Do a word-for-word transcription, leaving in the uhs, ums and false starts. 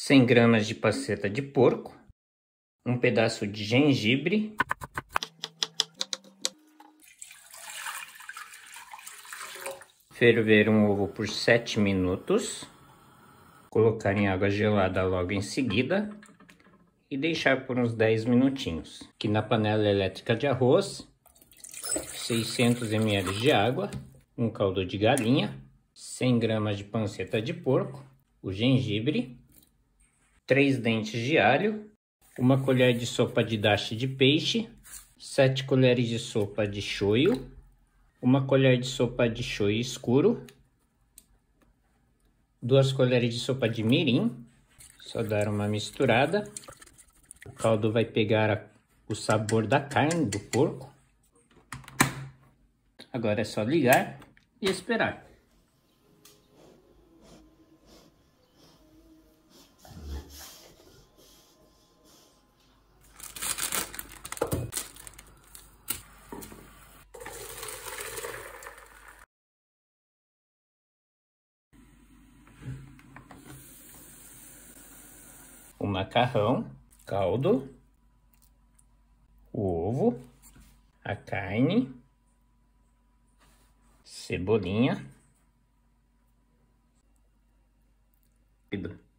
cem gramas de panceta de porco, um pedaço de gengibre, ferver um ovo por sete minutos, colocar em água gelada logo em seguida e deixar por uns dez minutinhos. Aqui na panela elétrica de arroz, seiscentos mililitros de água, um caldo de galinha, cem gramas de panceta de porco, o gengibre, três dentes de alho, uma colher de sopa de dashi de peixe, sete colheres de sopa de shoyu, uma colher de sopa de shoyu escuro, duas colheres de sopa de mirim, só dar uma misturada. O caldo vai pegar a, o sabor da carne do porco. Agora é só ligar e esperar. O macarrão, caldo, o ovo, a carne, cebolinha.